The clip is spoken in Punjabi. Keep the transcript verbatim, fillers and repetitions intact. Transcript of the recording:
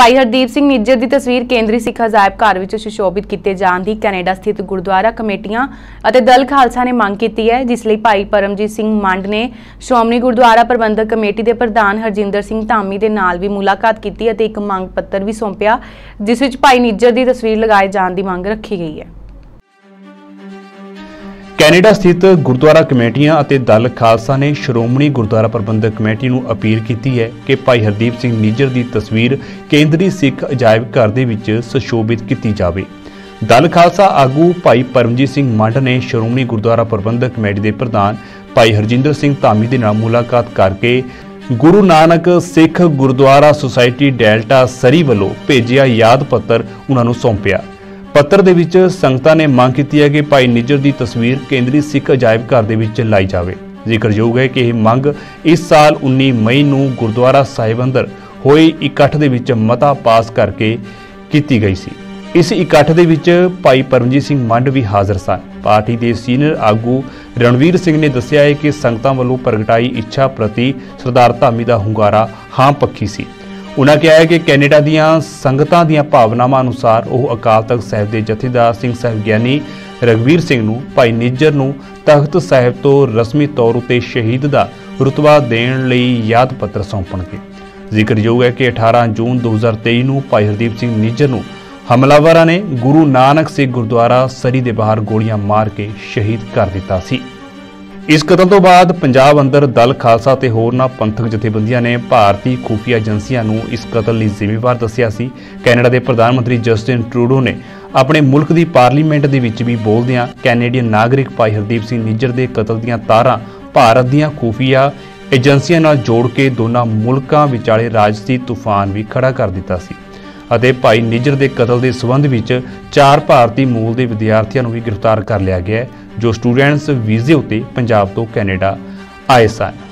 ਭਾਈ ਹਰਦੀਪ ਸਿੰਘ ਨਿੱਜਰ ਦੀ ਤਸਵੀਰ ਕੇਂਦਰੀ ਸਿੱਖ ਅਜਾਇਬ ਘਰ ਵਿੱਚ ਸੁਸ਼ੋਭਿਤ ਕੀਤੇ ਜਾਣ ਦੀ ਕੈਨੇਡਾ ਸਥਿਤ ਗੁਰਦੁਆਰਾ ਕਮੇਟੀਆਂ ਅਤੇ ਦਲ ਖਾਲਸਾ ਨੇ ਮੰਗ ਕੀਤੀ ਹੈ, जिस ਲਈ ਭਾਈ परमजीत ਸਿੰਘ ਮੰਡ ਨੇ ਸ਼੍ਰੋਮਣੀ ਗੁਰਦੁਆਰਾ ਪ੍ਰਬੰਧਕ ਕਮੇਟੀ ਦੇ ਪ੍ਰਧਾਨ ਹਰਜਿੰਦਰ ਸਿੰਘ ਧਾਮੀ ਦੇ ਨਾਲ ਵੀ ਮੁਲਾਕਾਤ ਕੀਤੀ ਅਤੇ ਇੱਕ ਮੰਗ ਪੱਤਰ ਵੀ ਸੌਂਪਿਆ, ਜਿਸ ਵਿੱਚ ਭਾਈ ਨਿੱਜਰ ਦੀ ਤਸਵੀਰ ਲਗਾਏ ਜਾਣ ਦੀ ਮੰਗ ਰੱਖੀ ਗਈ ਹੈ। ਕੈਨੇਡਾ ਸਥਿਤ ਗੁਰਦੁਆਰਾ ਕਮੇਟੀਆਂ ਅਤੇ ਦਲ ਖਾਲਸਾ ਨੇ ਸ਼੍ਰੋਮਣੀ ਗੁਰਦੁਆਰਾ ਪ੍ਰਬੰਧਕ ਕਮੇਟੀ ਨੂੰ ਅਪੀਲ ਕੀਤੀ ਹੈ ਕਿ ਭਾਈ ਹਰਦੀਪ ਸਿੰਘ ਨਿੱਜਰ ਦੀ ਤਸਵੀਰ ਕੇਂਦਰੀ ਸਿੱਖ ਅਜਾਇਬ ਘਰ ਦੇ ਵਿੱਚ ਸੁਸ਼ੋਭਿਤ ਕੀਤੀ ਜਾਵੇ। ਦਲ ਖਾਲਸਾ ਆਗੂ ਭਾਈ ਪਰਮਜੀਤ ਸਿੰਘ ਮੰਡ ਨੇ ਸ਼੍ਰੋਮਣੀ ਗੁਰਦੁਆਰਾ ਪ੍ਰਬੰਧਕ ਕਮੇਟੀ ਦੇ ਪ੍ਰਧਾਨ ਭਾਈ ਹਰਜਿੰਦਰ ਸਿੰਘ ਧਾਮੀ ਦੇ ਨਾਲ ਮੁਲਾਕਾਤ ਕਰਕੇ Guru Nanak Sikh Gurdwara society Delta Surrey ਵੱਲੋਂ ਭੇਜਿਆ ਯਾਦ ਪੱਤਰ ਉਹਨਾਂ ਨੂੰ ਸੌਂਪਿਆ। ਪੱਤਰ ਦੇ ਵਿੱਚ ਸੰਗਤਾਂ ਨੇ ਮੰਗ ਕੀਤੀ ਹੈ ਕਿ ਭਾਈ ਨਿੱਜਰ ਦੀ ਤਸਵੀਰ ਕੇਂਦਰੀ ਸਿੱਖ ਅਜਾਇਬ ਘਰ ਦੇ ਵਿੱਚ ਲਾਈ ਜਾਵੇ। ਜ਼ਿਕਰਯੋਗ ਹੈ ਕਿ ਇਹ ਮੰਗ ਇਸ ਸਾਲ ਉੱਨੀ ਮਈ ਨੂੰ ਗੁਰਦੁਆਰਾ ਸਾਹਿਬ ਅੰਦਰ ਹੋਏ ਇਕੱਠ ਦੇ ਵਿੱਚ ਮਤਾ ਪਾਸ ਕਰਕੇ ਕੀਤੀ ਗਈ ਸੀ। ਇਸ ਇਕੱਠ ਦੇ ਵਿੱਚ ਭਾਈ ਪਰਮਜੀਤ ਸਿੰਘ ਮੰਡ ਵੀ ਹਾਜ਼ਰ ਸਨ। ਪਾਰਟੀ ਦੇ ਸੀਨੀਅਰ ਆਗੂ ਰਣਵੀਰ ਸਿੰਘ ਨੇ ਦੱਸਿਆ ਹੈ ਕਿ ਸੰਗਤਾਂ ਵੱਲੋਂ ਪ੍ਰਗਟਾਈ ਇੱਛਾ ਪ੍ਰਤੀ ਸਰਦਾਰ ਧਾਮੀ ਦਾ ਹੁੰਗਾਰਾ ਹਾਂ ਪੱਖੀ ਸੀ। उन्होंने कहा है कि कैनेडा दीआं संगतां दीआं भावनावां अनुसार वह अकाल तख्त साहिब के जथेदार सिंह साहिब ज्ञानी रघुवीर सिंह नूं भाई निज्जर नूं तख्त साहिब तो रस्मी तौर उत्ते शहीद का रुतबा देण लई याद पत्र सौंपणगे। जिक्रयोग है कि अठारह जून दो हज़ार तेई नूं भाई हरदीप सिंह निज्जर नूं हमलावरां ने गुरु नानक सिंह गुरुद्वारा सरी दे बाहर गोलियां मार के शहीद कर दिता सी। इस कतल तो बाद पंजाब अंदर दल खालसा ते होरनां पंथक जथेबंदियां ने भारती खुफिया एजेंसियां नूं इस कतल लई जिम्मेवार दस्सिया सी। कैनेडा के प्रधानमंत्री जस्टिन ट्रूडो ने अपने मुल्क की पार्लीमेंट दे विच भी बोलदियां कैनेडियन नागरिक भाई हरदीप सिंह निज्जर के कतल दीआं तारां भारत दीआं खुफिया एजेंसियां नाल जोड़ के दोनां मुल्कां विचाले राजसी तूफान भी खड़ा कर दिता सी ਅਤੇ ਭਾਈ ਨਿੱਜਰ ਦੇ ਕਤਲ ਦੇ ਸਬੰਧ ਵਿੱਚ ਚਾਰ ਭਾਰਤੀ ਮੂਲ ਦੇ ਵਿਦਿਆਰਥੀਆਂ ਨੂੰ ਵੀ ਗ੍ਰਿਫਤਾਰ ਕਰ ਲਿਆ ਗਿਆ ਹੈ, ਜੋ ਸਟੂਡੈਂਟਸ ਵੀਜ਼ੇ ਉੱਤੇ ਪੰਜਾਬ ਤੋਂ ਕੈਨੇਡਾ ਆਏ ਸਨ।